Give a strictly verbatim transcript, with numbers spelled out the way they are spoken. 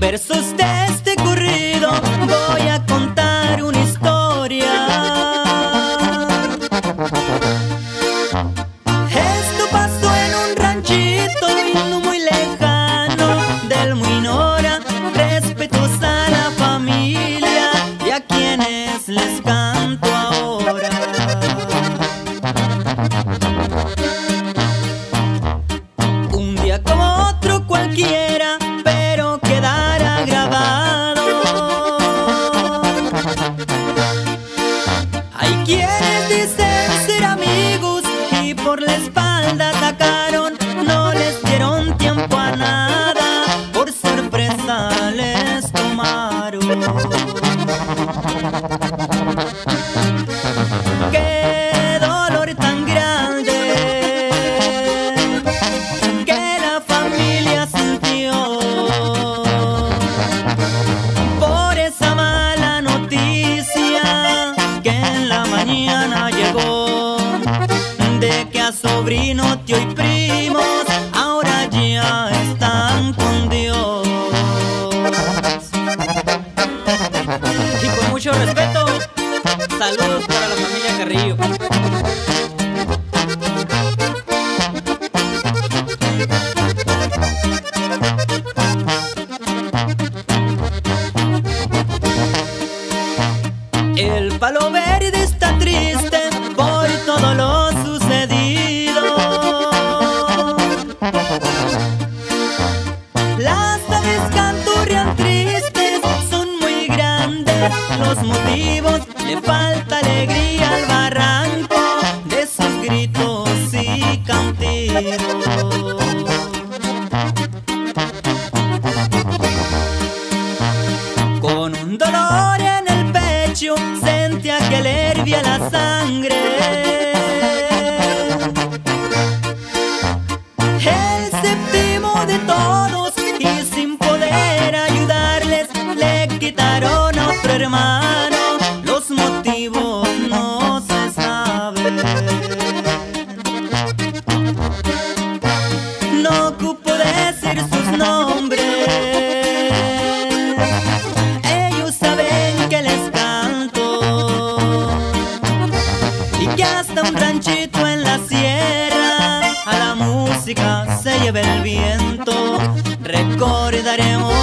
versos de este corrido voy a contar una historia. Esto pasó en un ranchito y no muy lejano del Muinora, respetuosa la familia y a quienes les canto ahora. Un día como otro cualquiera, pero quedará grabado. Hay quienes dicen ser amigos y por la espalda atacaron, no les dieron tiempo a nada, por sorpresa les tomaron. Qué dolor tan grande que la familia sintió por esa mala noticia que en la mañana llegó, de que a sobrino, tío y primos ahora ya están con Dios. Y con mucho respeto, saludos para la familia Carrillo. El palo verde está triste por todo lo sucedido. Las aves canturrean tristes, son muy grandes los motivos, le falta alegría al barranco de sus gritos y cantidos. Con un dolor en el pecho sentía que le hervía la sangre. El séptimo de todos y sin poder ayudarles le quitaron a otro hermano. Los motivos no se saben. No ocupo decir sus nombres, ellos saben que les canto y que hasta un ranchito en la sierra a la música se lleva el viento. Recordaremos